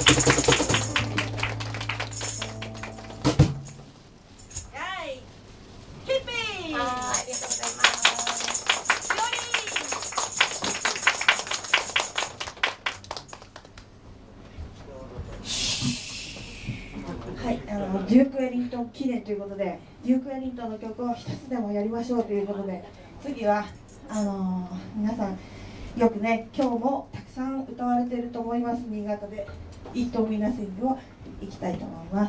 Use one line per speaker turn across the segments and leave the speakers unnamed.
デューク・エリントン記念ということで、デューク・エリントンの曲を一つでもやりましょうということで、次は皆さんよくね、今日もたくさん歌われていると思います新潟で「イート・ミナ・シング」をいきたいと思います。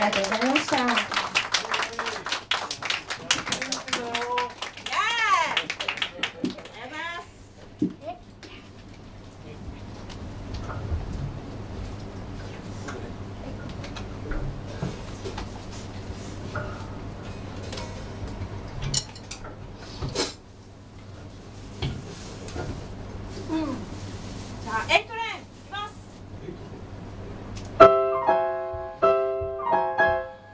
がとうございました。
じゃあエイトレーンいきます。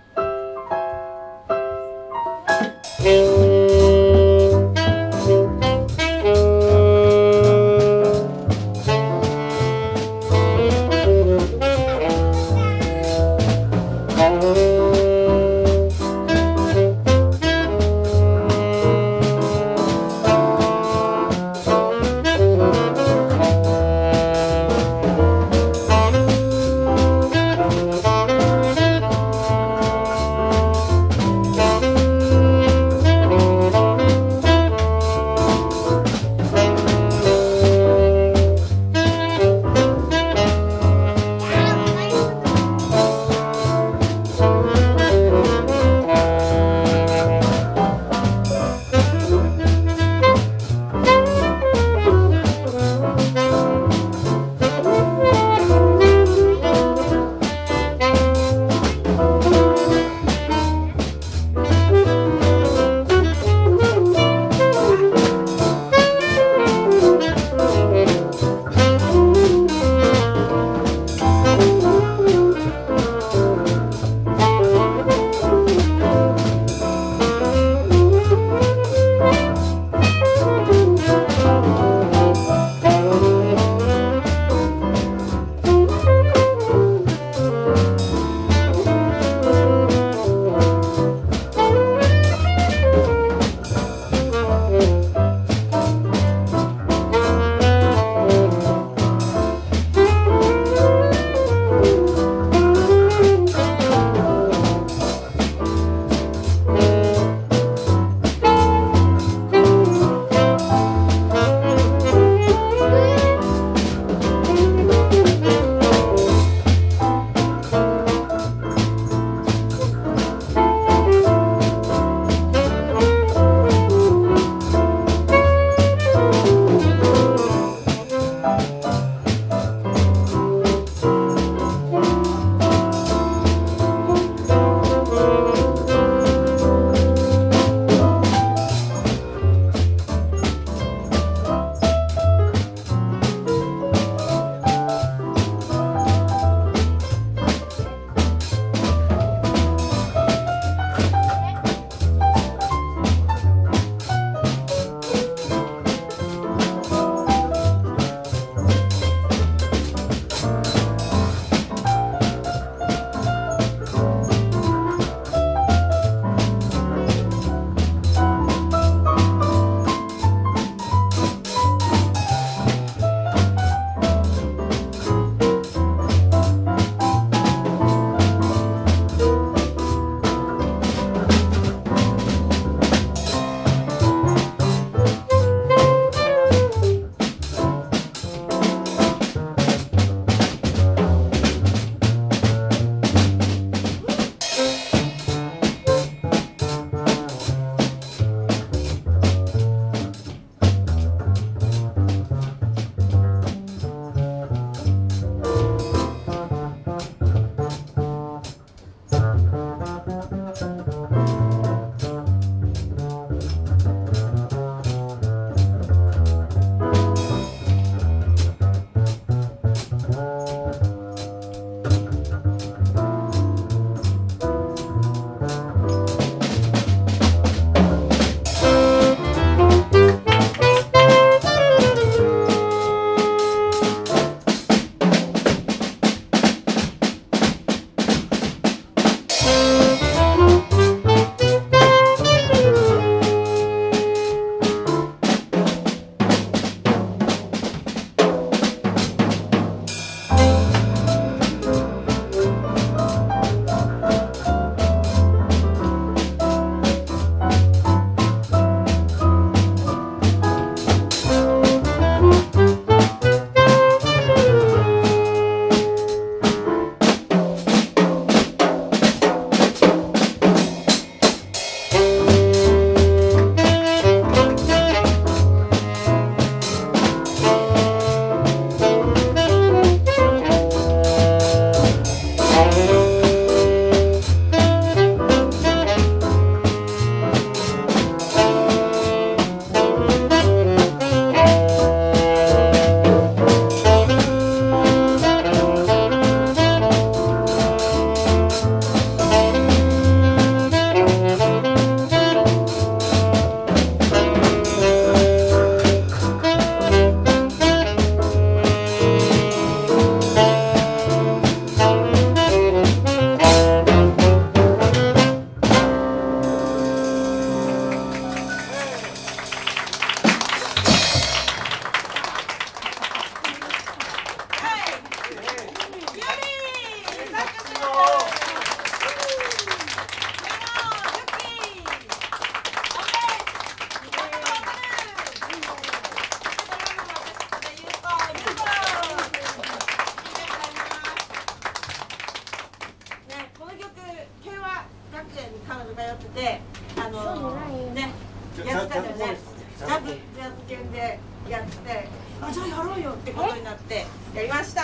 園に彼女通ってて、ね、やってたんだよね。ジャズ犬でやってて、あ、じゃあやろうよってことになってやりました。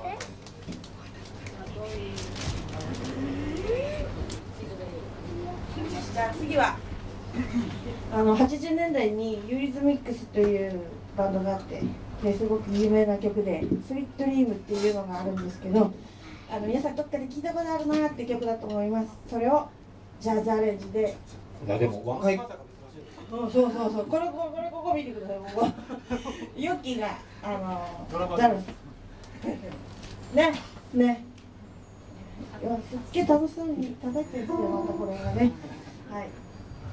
じゃあ次は
80年代にユーリズミックスというバンドがあってですごく有名な曲で「スイートドリーム」っていうのがあるんですけど、皆さんどっかで聞いたことあるなって曲だと思います。それをジャズアレンジで。
いやでも若い。
そうここ見てください。ここヨッキーがザルねいやすっげえ楽しそうに叩いてるんですよ。またこれがね、はい。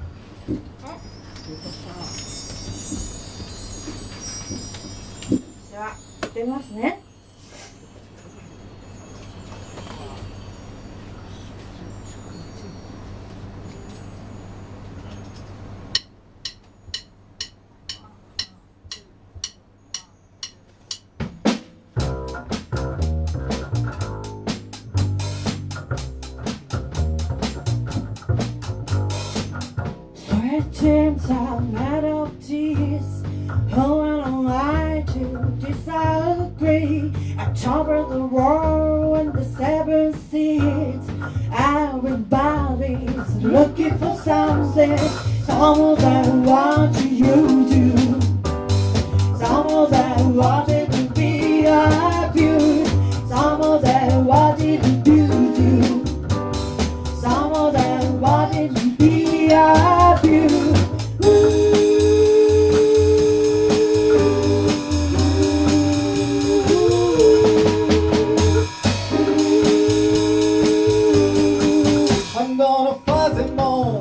ではやってみますね。Dreams are made of tears. Who am I to disagree? I travel the world in the seven seas. Everybody's looking for something. Someone that wants you to. Someone that wanted to be a beauty. Someone that wanted to do you. Someone that wanted to be a beauty. I'm gonna fuzz and moan.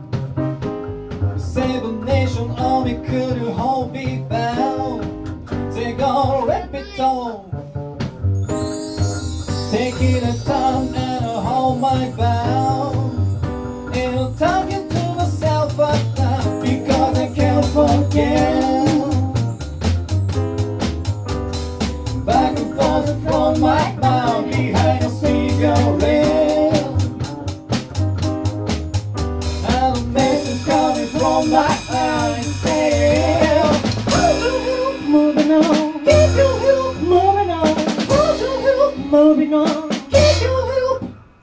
Seven Nation Army couldn't hold me bound. They're gonna rip it on. Taking a time and a hold my bound. And I'm talking to myself right now because I can't forget. Back and forth from my mind behind a cigarette. And the message coming from my eyes saying, would you help moving on? Keep your help moving on. Would you help moving on? Keep your help.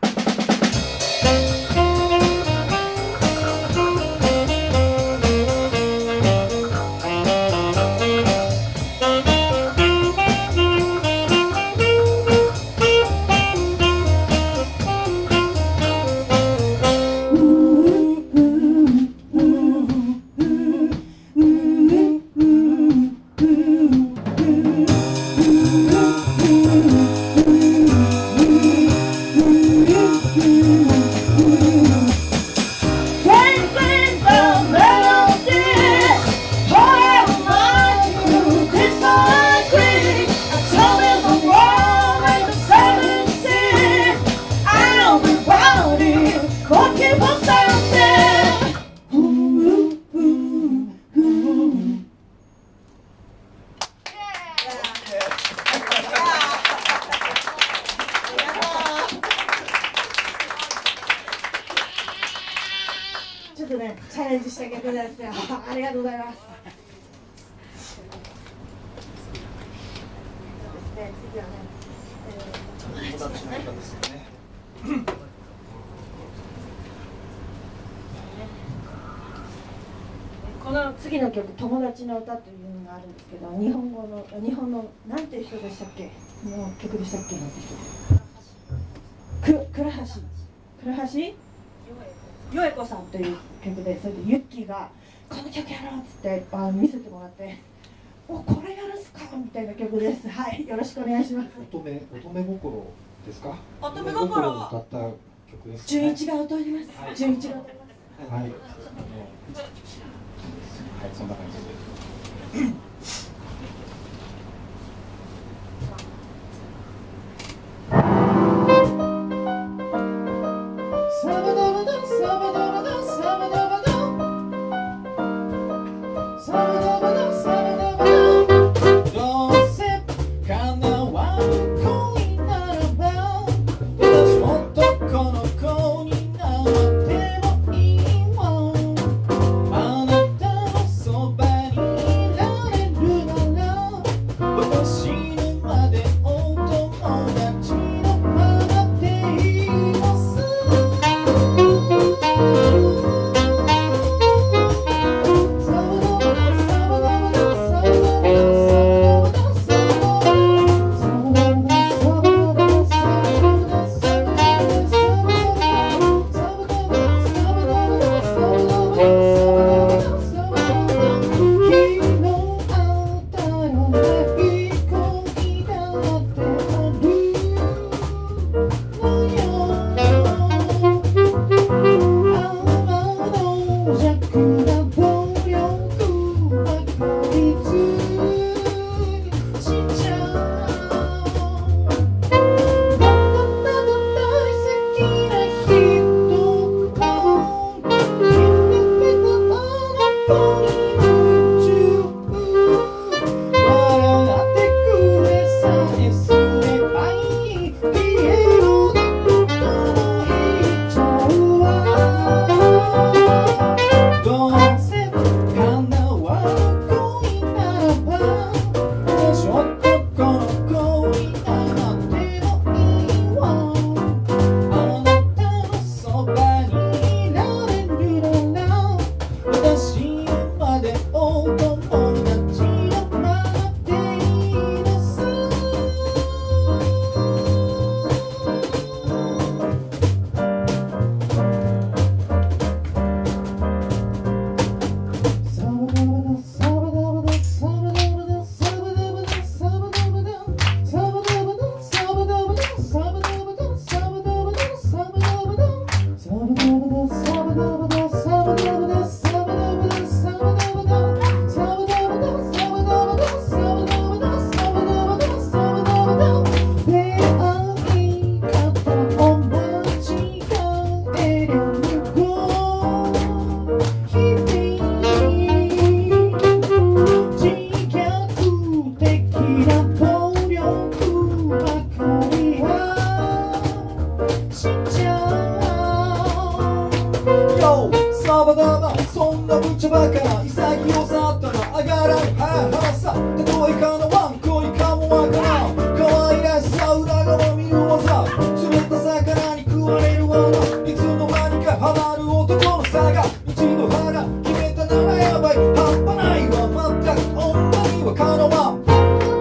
ちょっとね、チャレンジした曲ですよ。ありがとうございます。次はね、友達の歌ですよね。この次の曲「友達の歌」というのがあるんですけど、日本のなんていう人でしたっけ、の曲でしたっけ。倉橋よえこさんという曲で、それでユッキーが「この曲やろう」っつって見せてもらって「お、これやるんすか」みたいな曲です。はい、よろしくお願いします。
乙女心ですか。
乙女心
を歌った曲です、ね。
純一が歌います。純一が歌います。
はい。はい、そんな感じで。「
ちちゃう Yo サバダバそんな無茶ばかな潔さったら上がらんはさたとえかなわん恋かもわからん可愛らしさ裏側見る技釣れた魚に食われる罠いつの間にかハマる男の差が一度腹決めたならやばい半端ないわ全く女にはかなわん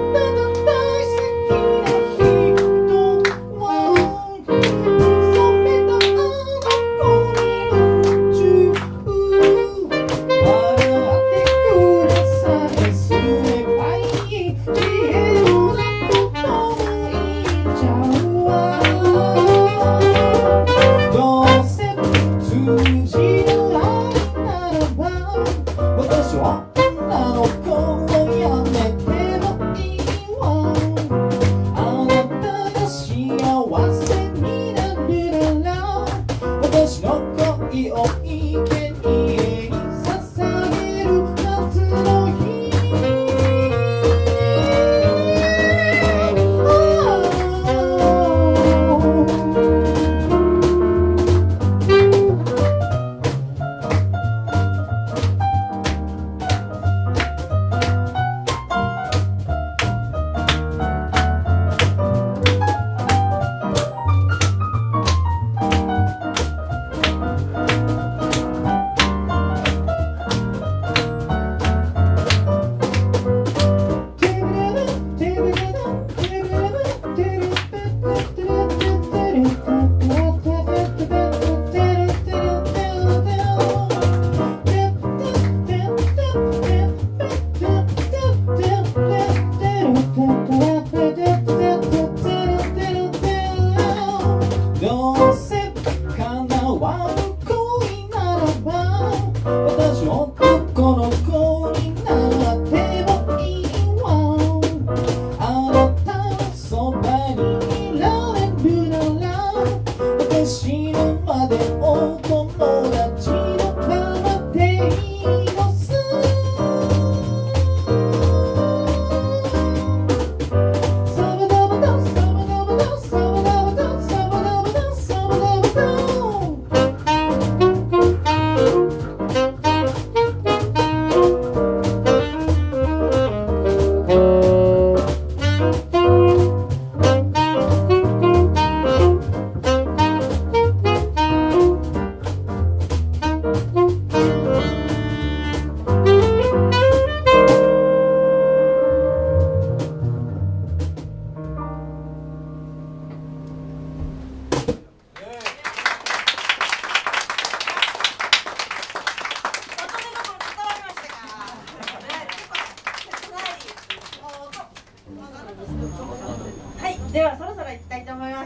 ではそろそろ行きたいと思います。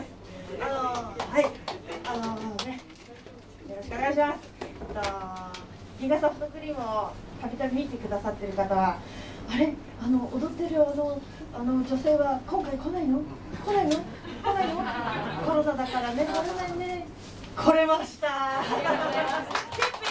よろしくお願いします。銀河ソフトクリームをたびたび見てくださってる方は、あれ踊ってる女性は今回来ないの？来ないの？コロナだからね、来れないね。来れました。ありがとうございます。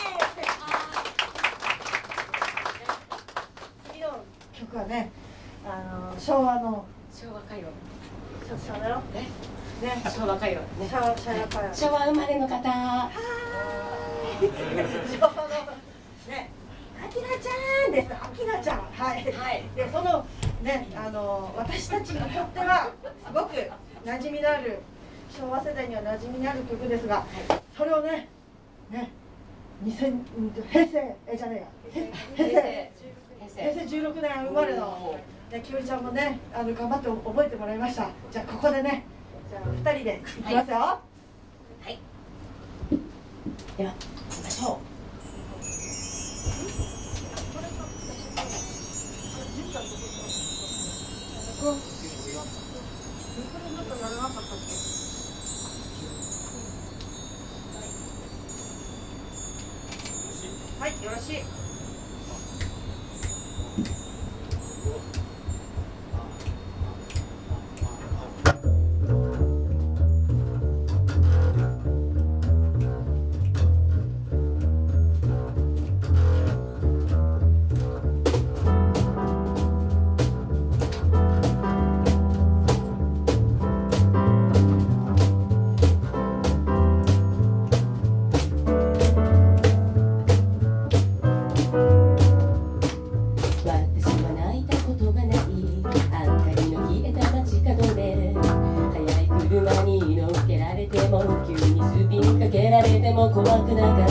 次の曲はね、昭和歌謡。昭和だよ。ね。昭和歌謡。昭和生まれの方。昭和のね、あきらちゃんです。あきらちゃん。はい。で、そのね、私たちにとってはすごく馴染みのある昭和世代には馴染みのある曲ですが、それをね、平成16年生まれのきよりちゃんもね、頑張って覚えてもらいました。じゃあここでね、じゃあ2人でいきますよ。はい。では行きましょう。はい、よろしい。
にスピンかけられても怖くなかった。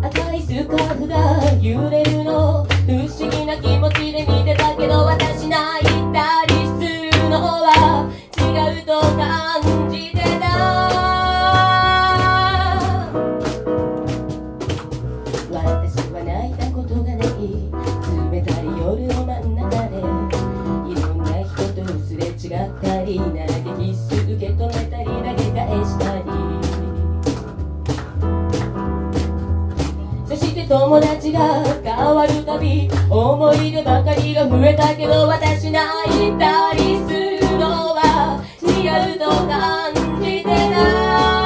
赤いスカーフが揺れるの不思議な気持ちで見てたけど、私泣いたりするのは違うと感じてた。私は泣いたことがない冷たい夜の真ん中で、いろんな人とすれ違ったり、投げキス受け止めたり投げ返したり、そして友達が変わるたび思い出ばかりが増えたけど、私泣いたりするのは違うと感じてた。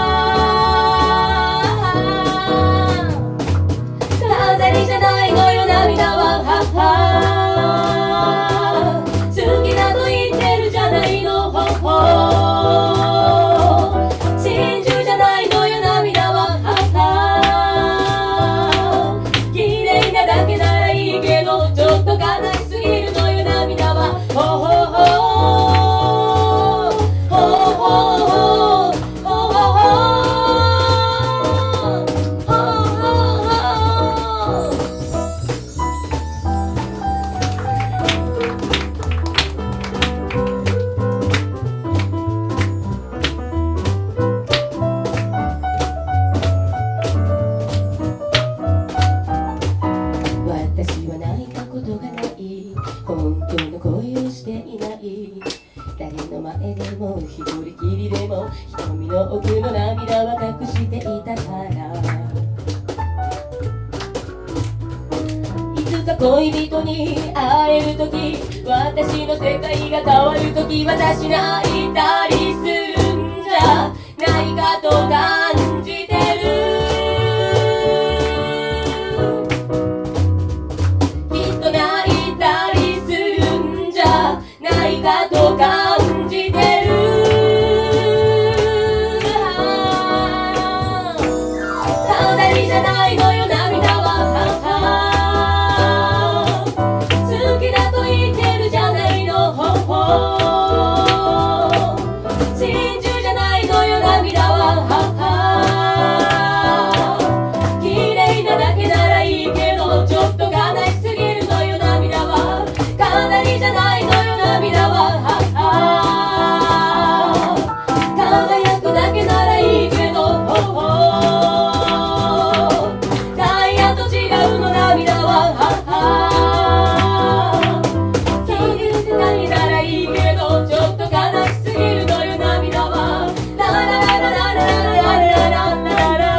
飾りじゃないのよ涙は、好きだと言ってるじゃないの、真珠じゃないのよ涙は、綺麗なだけならいいけど、ちょっと悲しすぎるのよ涙は、私は泣いたことがない、本当の恋をしていない、誰の前でも一人きりでも瞳の奥の涙は隠していたから、いつか恋人に会えるとき、私の世界が変わるとき、私泣いたりするんじゃないかと感じてる。ないかと感じてる。飾りじゃないのよ涙は、好きだと言ってるじゃないの、真珠じゃないのよ涙は、綺麗なだけならいいけど、ちょっと悲しすぎるのよ涙は、飾りじゃないのよ涙は、輝くだけならいいけど、ダイヤと違うの涙は、消えてだけならいいけど、ちょっと悲しすぎるのよ涙は、ララララララララララララ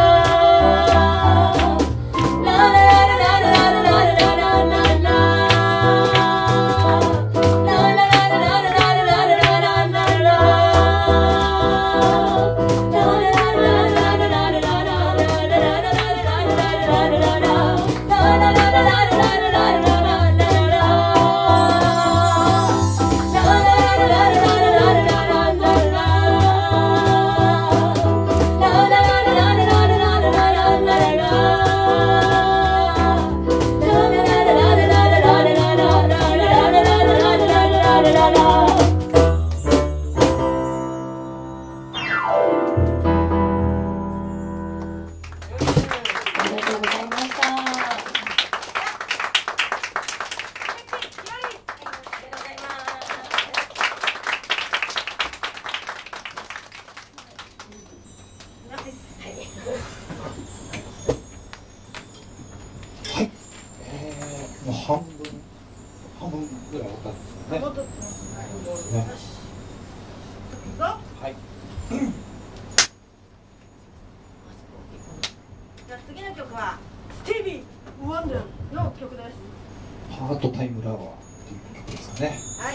はい、もう半分ぐらい分かったね。
戻ってますね。
ね、
いくぞ。
はい。
じゃあ次の曲はスティービー・ワンダーの曲です。
ハートタイムラワーっていう曲ですかね。
はい。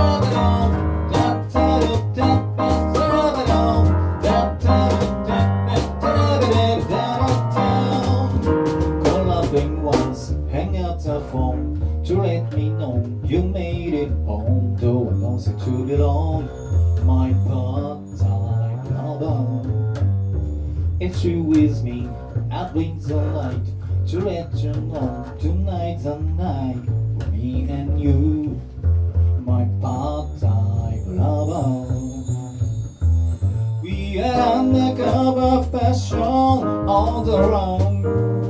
「 If you're with me, I'll bring the light to let you know tonight's the night for me and you, my part-time lover. We are undercover passion all around,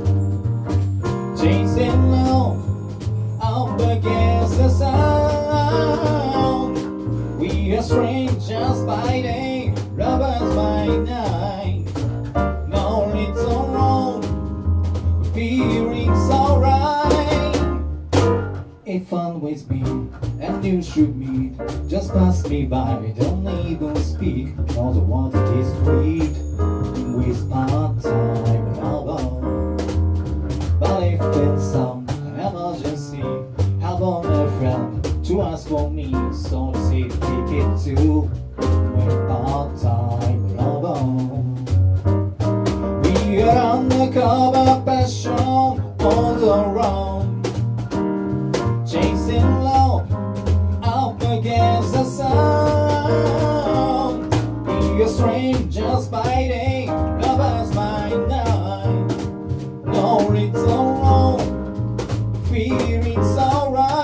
chasing love up against the sound. We are strangers by day, lovers by night. No, it's all wrong, feeling's alright. If fun with me and you should meet, just pass me by, don't even speak. Know the water is sweet with part-time lover. But if in some emergency, have on a friend to ask for me, so see ticket to my part-time lover. We are undercover passion all around, chasing love up against the sound. We are strangers by day, lovers by night. No, it's all wrong, feeling's alright.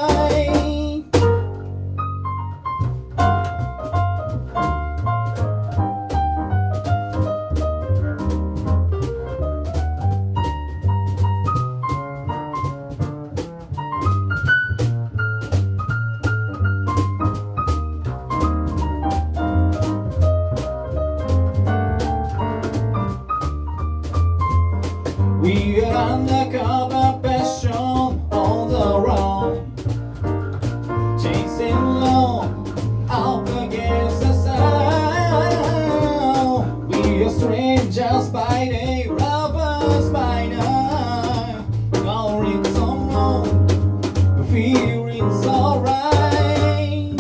We are undercover passion all around, chasing love up against the sound. We are strangers by day, lovers by night. No, it's all wrong, feeling's alright.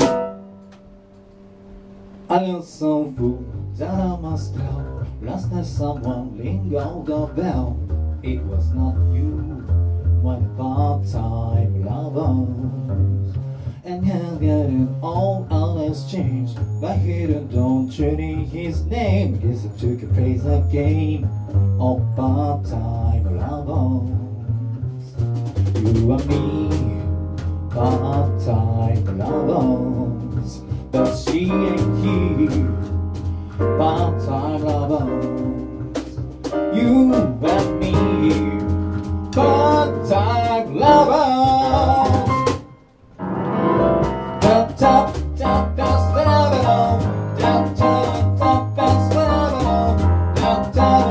I got some food that I must tell. Last night someone lingered the bell. It was not you, my part-time lovers. And he'll get it all out exchange. But he don't turning his name. Guess it took a place a game of part-time lovers. You and me, part-time lovers. But she ain't here, part-time lovers. You and me, part-time lovers. Tap tap tap tap tap tap tap tap tap tap tap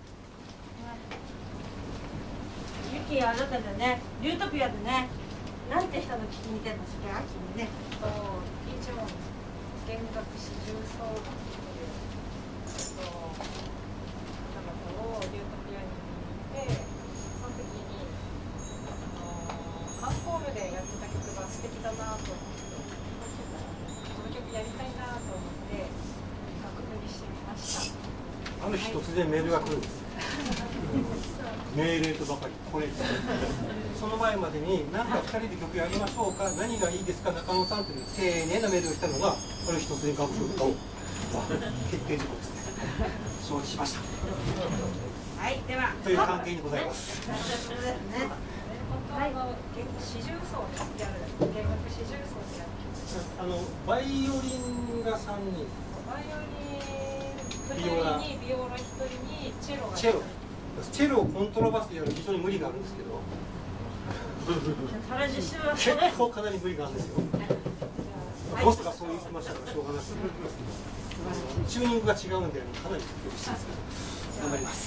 ユキあなただね、リュートピアでね。 なんて人の聞きに出るのそれ秋にね。
一応弦楽四重奏楽という方々をリュートピアに見て、その時にアンコールでやってた曲が素敵だなと思って、この曲やりたいなと思って楽譜にしてみました。
ある日突然メールが来るんです。命令とばかりこれその前までに何か2人で曲やりましょうか、何がいいですか中野さんという丁寧なメールが来たのが、ある日突然楽譜を決定事項ですね。承知しました。
はい、では
という関係にございます。
そうですね。
本当は四重奏でやる弦楽四重奏でやる曲。
バイオリンが3人、
バイオリン2人にビオラ1人にチェロが1人。
チェロをコントラバスでやる非常に無理があるんですけど、結構かなり無理があるんですよ。ボスがそう言ってましたからしょうがないですけど、チューニングが違うんでかなり苦しいですけど、頑張ります。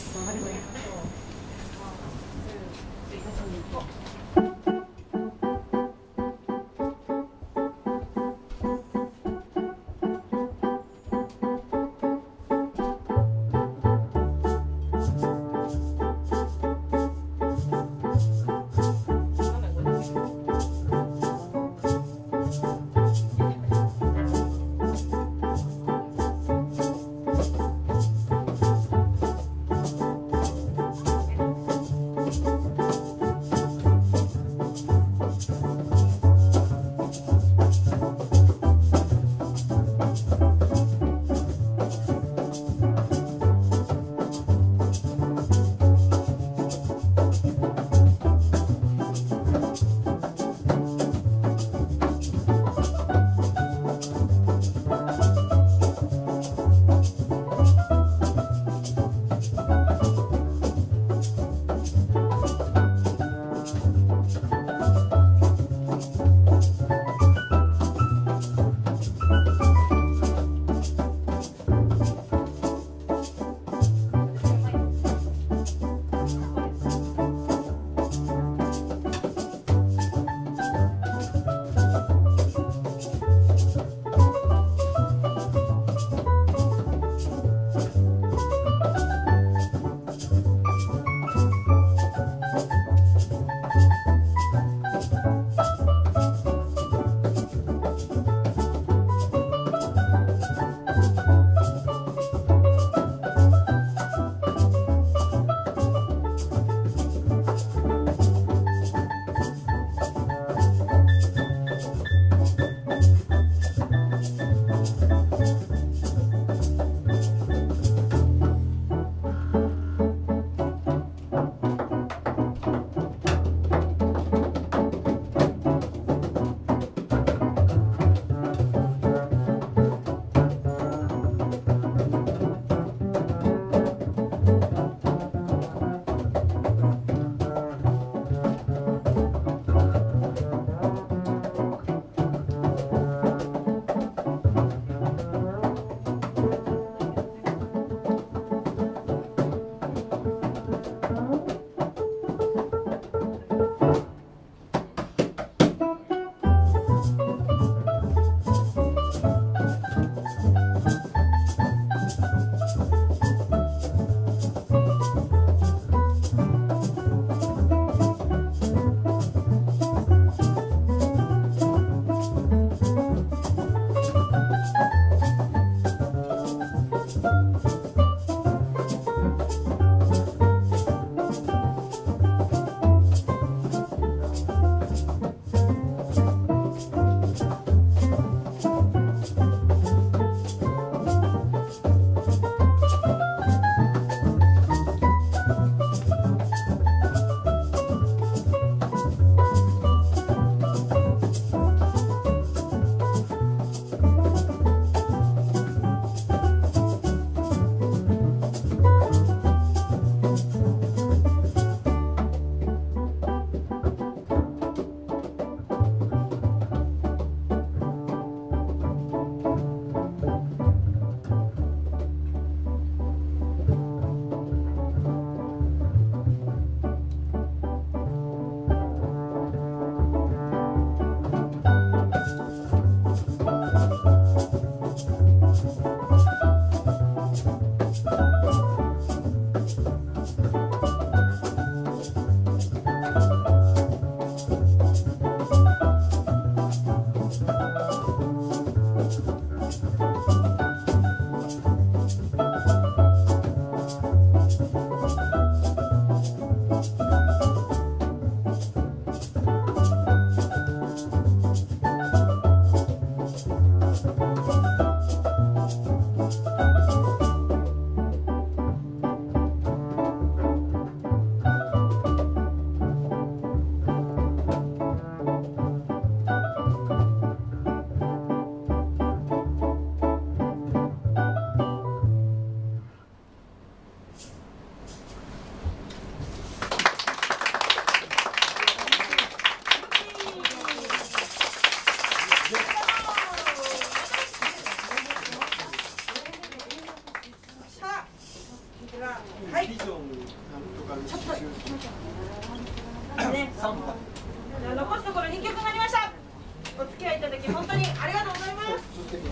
日本当にありがとうございます。はい、続けて。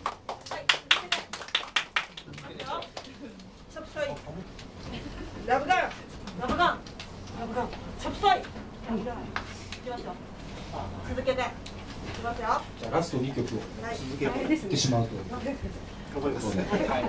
チョップソイ。ラブガン。ラブガン。ラブガン。チョップソイ。ラブガン。いきますよ。続けて。いきますよ。
じゃあラスト2曲を続けていってしまうと。
頑張りますね。はい。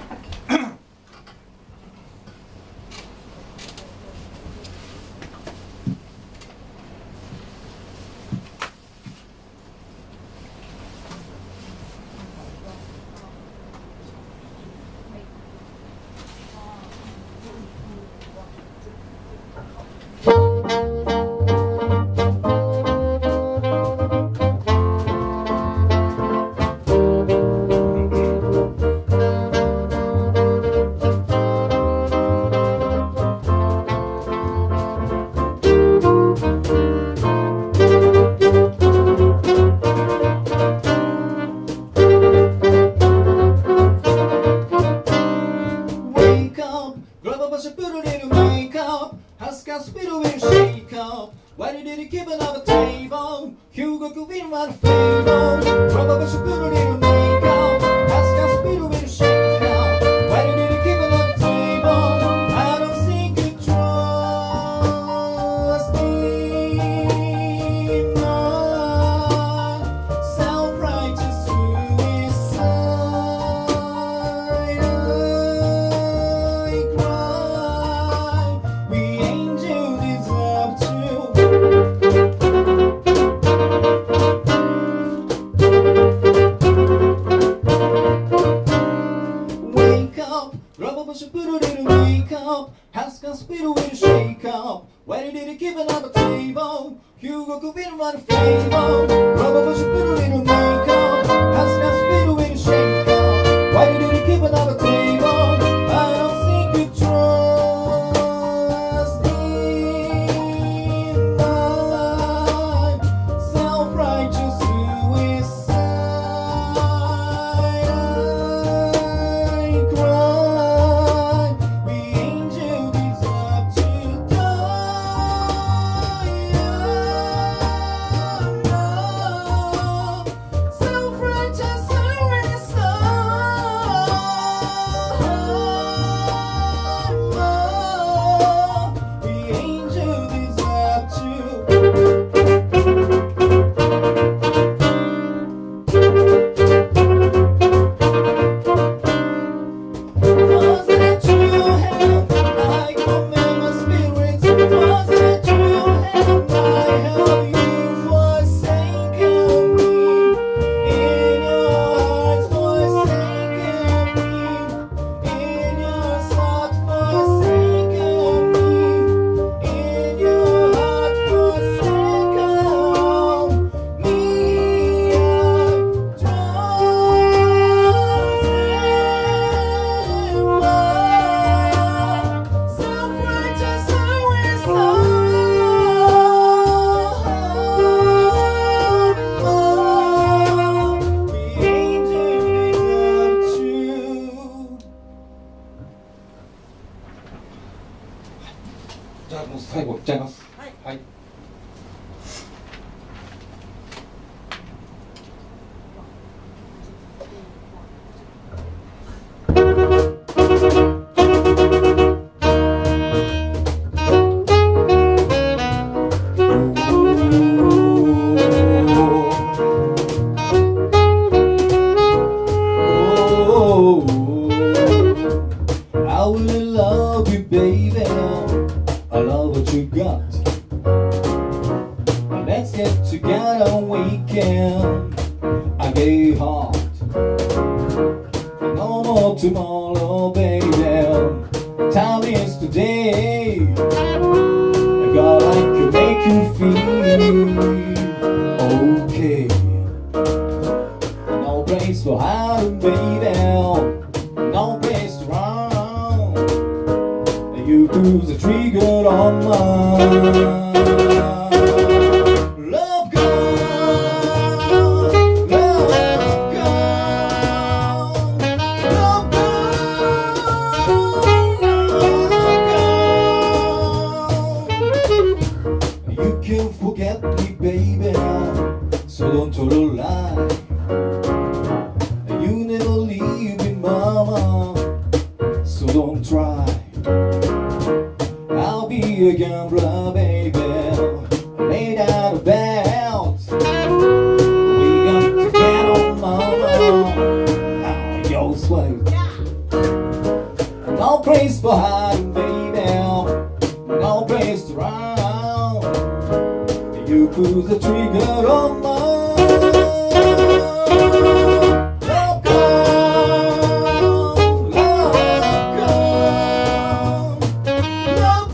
じゃあもう最後いっちゃいます。
はい。
はい。 Tomorrow, baby, time is today. God, I can make you feel okay. No place for hiding, baby. No place to run. You pull the trigger on mine. So control line. You never leave me, mama, so don't try. I'll be a gambler, baby, made out of belts. We got to get on, mama, now your way. No place for hiding, baby, no place to run. You pull the trigger on my love gun, love gun, love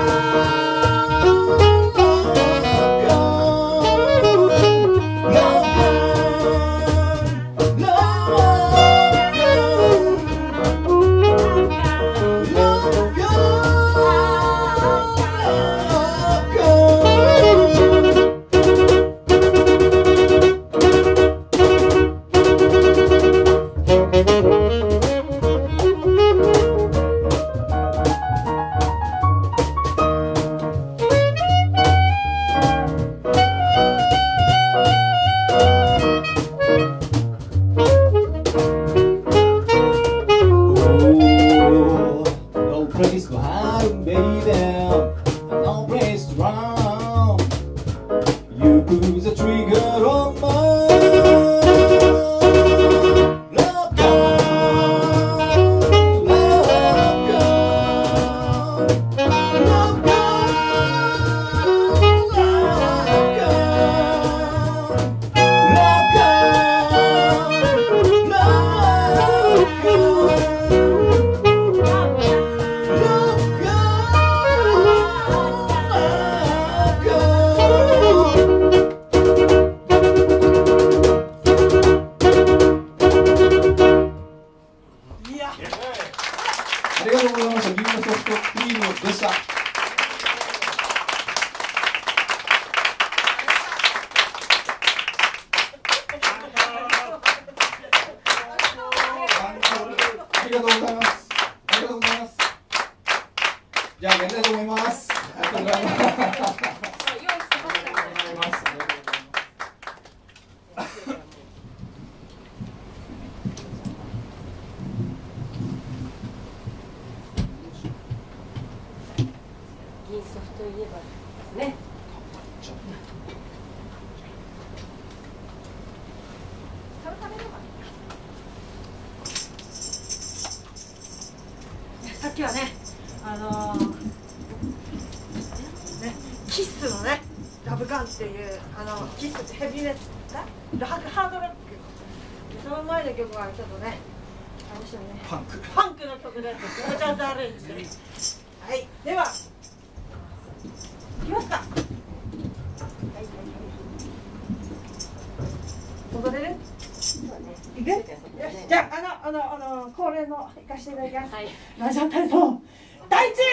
no place to hide, baby, no place to run. You pull the trigger on my love gun, love gun, love gun, love gun, loveありがとうございました。銀のソフトクリームでした。ありがとうございます。ありがとうございます。じゃあやりたいと思います。ありがとうございます。
銀ソフトといえばですね。
さっきはね、キッスのね、ラブガンっていうキッスってヘビーメタル、ハードロック。その前の曲はちょっとね、あれでしたね。ファンクの曲でジャズアレンジで。はい、では。いきますか。踊れる？いく？よし、じゃあ恒例の行かせていただきます。はい、ラジオ体操第一。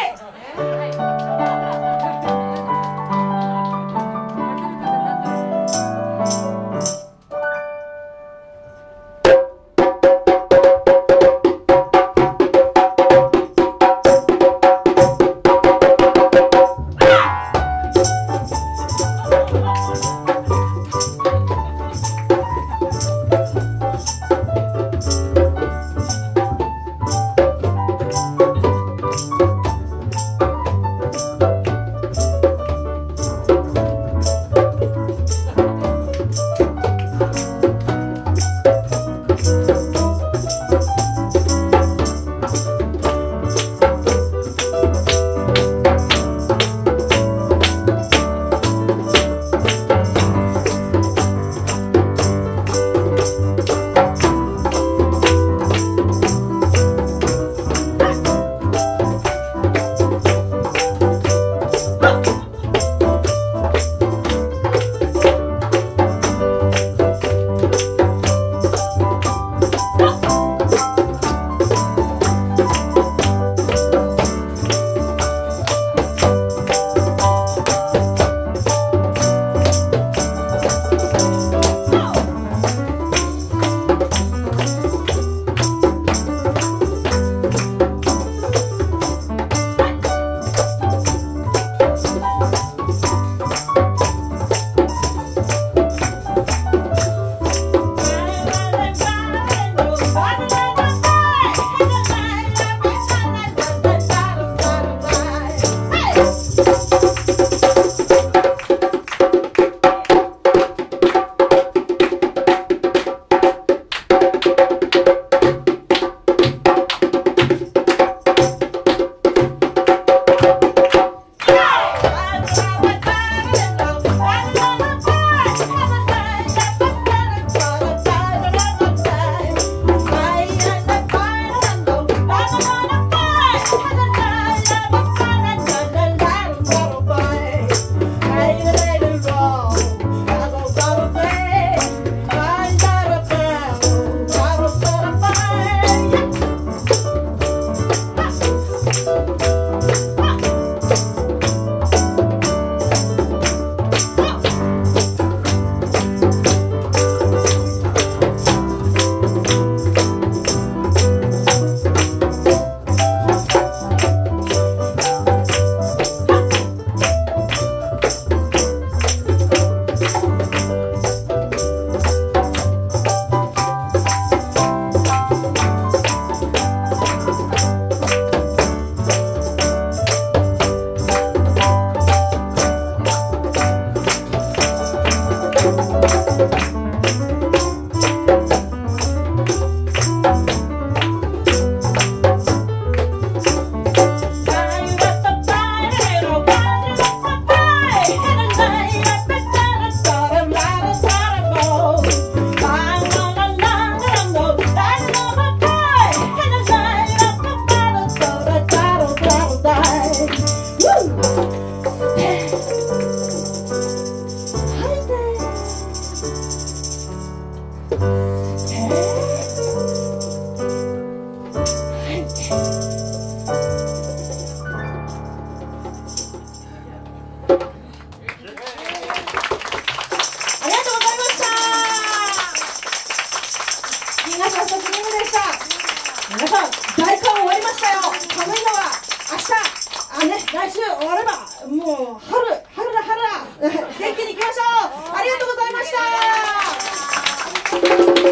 皆さん大寒終わりましたよ。寒いのは明日来週終わればもう春だ元気にいきましょう。ありがとうございました。